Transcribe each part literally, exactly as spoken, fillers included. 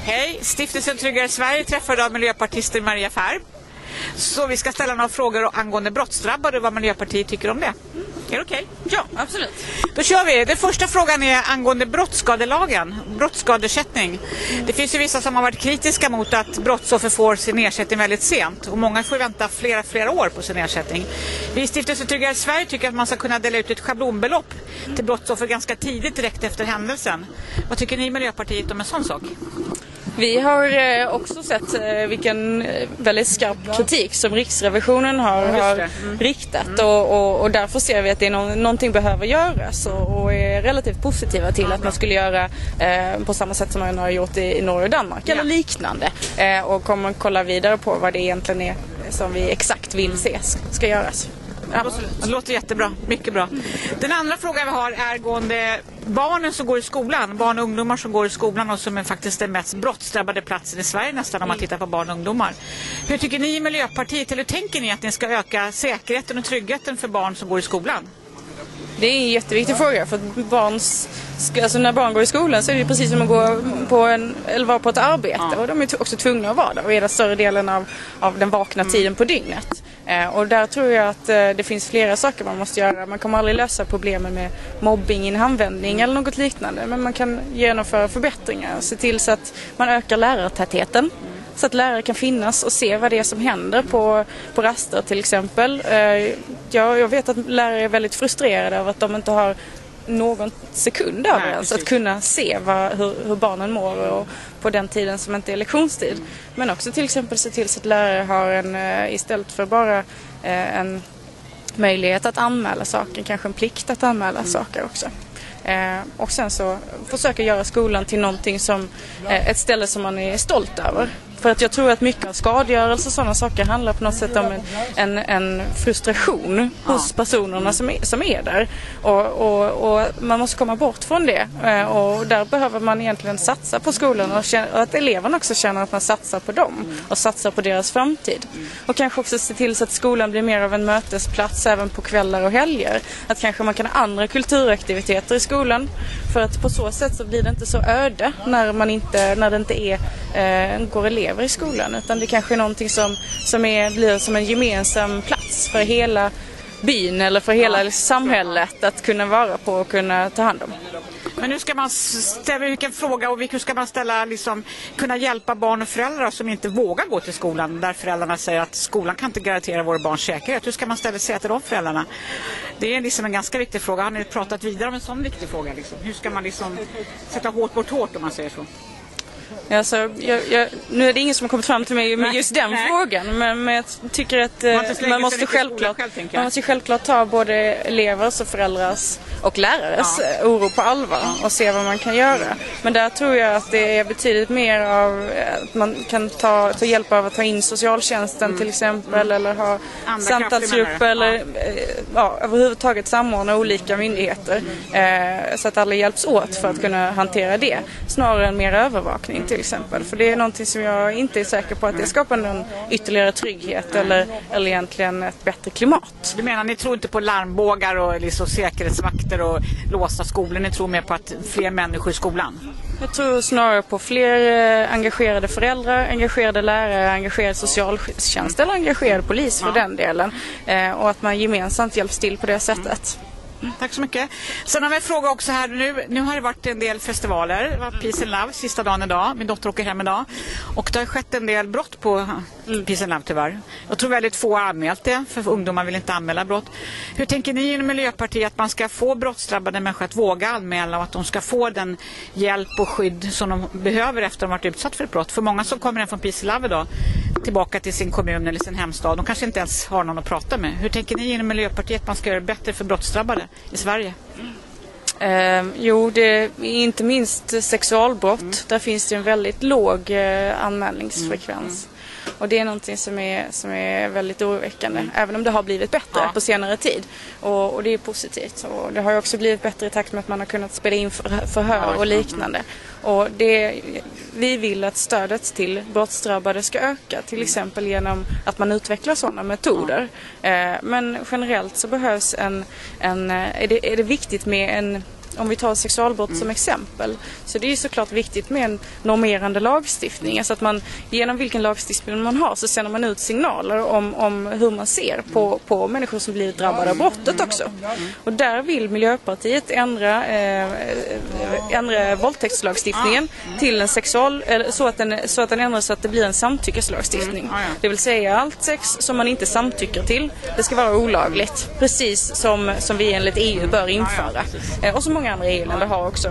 Hej, Stiftelsen Tryggare Sverige träffar idag miljöpartisten Maria Färb. Så vi ska ställa några frågor angående brottsdrabbade och vad Miljöpartiet tycker om det. Är det okej? Ja, absolut. Då kör vi. Den första frågan är angående brottsskadelagen, brottsskadeersättning. Det finns ju vissa som har varit kritiska mot att brottsoffer får sin ersättning väldigt sent. Och många får vänta flera, flera år på sin ersättning. Vi i Stiftelsen Tryggare Sverige tycker att man ska kunna dela ut ett schablonbelopp till brottsoffer ganska tidigt direkt efter händelsen. Vad tycker ni i Miljöpartiet om en sån sak? Vi har också sett vilken väldigt skarp kritik som Riksrevisionen har, har mm. riktat mm. Och, och, och därför ser vi att det är no- någonting behöver göras och, och är relativt positiva till att man skulle göra eh, på samma sätt som man har gjort i, i Norge och Danmark ja. eller liknande eh, och kommer kolla vidare på vad det egentligen är som vi exakt vill se ska göras. Absolut. Det låter jättebra, mycket bra. Den andra frågan vi har är gående barnen som går i skolan, barn och ungdomar som går i skolan och som är faktiskt den mest brottsdrabbade platsen i Sverige nästan om man tittar på barn och ungdomar. Hur tycker ni i Miljöpartiet, eller tänker ni att ni ska öka säkerheten och tryggheten för barn som går i skolan? Det är en jätteviktig fråga för att barns, alltså när barn går i skolan så är det precis som att gå på en, eller vara på ett arbete ja. och de är också tvungna att vara där och är den större delen av, av den vakna mm. tiden på dygnet. Eh, och där tror jag att eh, det finns flera saker man måste göra. Man kommer aldrig lösa problemen med mobbing i en handvändning eller något liknande, men man kan genomföra förbättringar och se till så att man ökar lärartätheten. Så att lärare kan finnas och se vad det är som händer på, på raster till exempel. Eh, ja, jag vet att lärare är väldigt frustrerade över att de inte har någon sekund över ens att kunna se vad, hur, hur barnen mår och på den tiden som inte är lektionstid. Men också till exempel se till så att lärare har en, eh, istället för bara eh, en möjlighet att anmäla saker, kanske en plikt att anmäla mm. saker också. Eh, och sen så försöka göra skolan till någonting som eh, ett ställe som man är stolt över. För att jag tror att mycket av skadegörelse och sådana saker handlar på något sätt om en, en, en frustration hos personerna som är, som är där. Och, och, och man måste komma bort från det. Eh, och där behöver man egentligen satsa på skolan och, känna, och att eleverna också känner att man satsar på dem och satsar på deras framtid. Och kanske också se till så att skolan blir mer av en mötesplats även på kvällar och helger. Att kanske man kan ha andra kulturaktiviteter i skolan. För att på så sätt så blir det inte så öde när, man inte, när det inte är, eh, går elever i skolan, utan det kanske är någonting som, som är, blir som en gemensam plats för hela byn eller för hela ja. samhället att kunna vara på och kunna ta hand om. Men nu ska man ställa vilken fråga och hur ska man ställa liksom, kunna hjälpa barn och föräldrar som inte vågar gå till skolan där föräldrarna säger att skolan kan inte garantera våra barns säkerhet. Hur ska man ställa sig till de föräldrarna? Det är liksom en ganska viktig fråga. Har ni pratat vidare om en sån viktig fråga? Liksom? Hur ska man liksom sätta hårt mot hårt om man säger så? Alltså, jag, jag, nu är det ingen som har kommit fram till mig med just den nej. frågan, men, men jag tycker att eh, man, man måste självklart själv, man måste självklart ta både elevers och föräldrars och lärares ja. oro på allvar och se vad man kan göra. Men där tror jag att det är betydligt mer av att man kan ta, ta hjälp av att ta in socialtjänsten mm. till exempel mm. eller ha andra samtalsgrupper eller ja. Ja, överhuvudtaget samordna olika myndigheter mm. eh, så att alla hjälps åt för att kunna hantera det snarare än mer övervakning till exempel. För det är någonting som jag inte är säker på att det skapar någon ytterligare trygghet eller, eller egentligen ett bättre klimat. Du menar, ni tror inte på larmbågar och liksom säkerhetsvakter och låsta skolor, ni tror mer på att fler människor i skolan? Jag tror snarare på fler eh, engagerade föräldrar, engagerade lärare, engagerad socialtjänst eller engagerad polis för ja. den delen. Eh, och att man gemensamt hjälps till på det sättet. Mm. Tack så mycket. Sen har vi en fråga också här nu. Nu har det varit en del festivaler. Det var Peace and Love sista dagen idag. Min dotter åker hem idag. Och det har skett en del brott på Peace and Love tyvärr. Jag tror väldigt få har anmält det. För ungdomar vill inte anmäla brott. Hur tänker ni inom Miljöpartiet att man ska få brottsdrabbade människor att våga anmäla och att de ska få den hjälp och skydd som de behöver efter att de varit utsatt för ett brott? För många som kommer hem från Peace and Love idag tillbaka till sin kommun eller sin hemstad, de kanske inte ens har någon att prata med. Hur tänker ni inom Miljöpartiet att man ska göra det bättre för brottsdrabbade i Sverige? Eh, jo, det är inte minst sexualbrott. Mm. Där finns det en väldigt låg eh, anmälningsfrekvens. Mm. Och det är någonting som är, som är väldigt oroväckande. Mm. Även om det har blivit bättre ja. på senare tid. Och, och det är positivt. Och det har ju också blivit bättre i takt med att man har kunnat spela in för, förhör ja, och liknande. Mm. Och det, vi vill att stödet till brottsdrabbade ska öka. Till exempel genom att man utvecklar sådana metoder. Mm. Eh, men generellt så behövs en... en är, det, är det viktigt med en om vi tar sexualbrott mm. som exempel, så det är såklart viktigt med en normerande lagstiftning. Alltså att man, genom vilken lagstiftning man har, så sänder man ut signaler om, om hur man ser på, på människor som blir drabbade av brottet också. Och där vill Miljöpartiet ändra, eh, ändra våldtäktslagstiftningen till en sexual, eller så att den, så att den ändras så att det blir en samtyckeslagstiftning. Det vill säga allt sex som man inte samtycker till, det ska vara olagligt. Precis som, som vi enligt E U bör införa. Och som många andra E U-länder har också.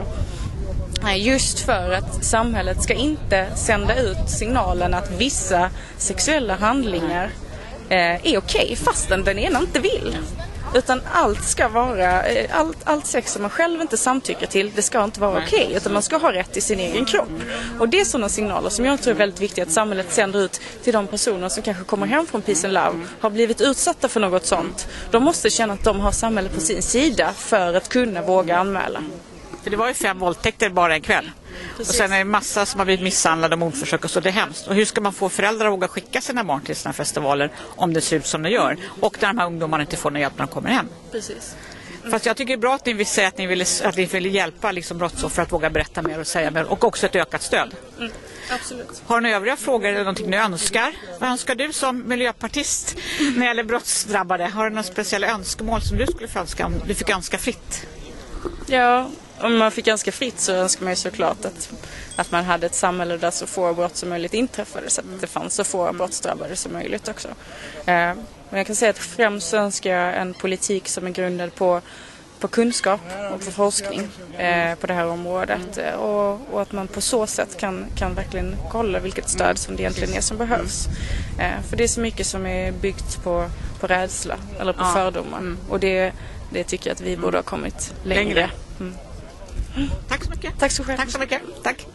Just för att samhället ska inte sända ut signalen att vissa sexuella handlingar eh, är okej fastän den ena inte vill. Utan allt ska vara, allt, allt sex som man själv inte samtycker till, det ska inte vara okej, utan man ska ha rätt till sin egen kropp. Och det är sådana signaler som jag tror är väldigt viktiga att samhället sänder ut till de personer som kanske kommer hem från Peace and Love, har blivit utsatta för något sånt. De måste känna att de har samhället på sin sida för att kunna våga anmäla. För det var ju fem våldtäkter bara en kväll. Precis. Och sen är det massa som har blivit misshandlade och mordförsök och så, det är hemskt. Och hur ska man få föräldrar att våga skicka sina barn till sina festivaler om det ser ut som det gör? Och när de här ungdomarna inte får någon hjälp när de kommer hem. Precis. Mm. Fast jag tycker det är bra att ni vill säga att ni vill, att ni vill hjälpa liksom brottsoffer att våga berätta mer och säga mer. Och också ett ökat stöd. Mm. Absolut. Har ni övriga frågor eller någonting ni önskar? Vad önskar du som miljöpartist när det gäller brottsdrabbade? Har du några speciella önskemål som du skulle få önska om du fick önska fritt? Ja, om man fick ganska fritt så önskar man ju såklart att, att man hade ett samhälle där så få brott som möjligt inträffade, så att det fanns så få brottsdrabbade som möjligt också. Eh, men jag kan säga att främst önskar jag en politik som är grundad på, på kunskap och på forskning eh, på det här området. Eh, och, och att man på så sätt kan, kan verkligen kolla vilket stöd som det egentligen är som behövs. Eh, för det är så mycket som är byggt på, på rädsla eller på ja. fördomar. Mm. Och det, det tycker jag att vi borde ha kommit längre. längre. Mm. Tack så mycket. Tack så, Tack så mycket. Tack.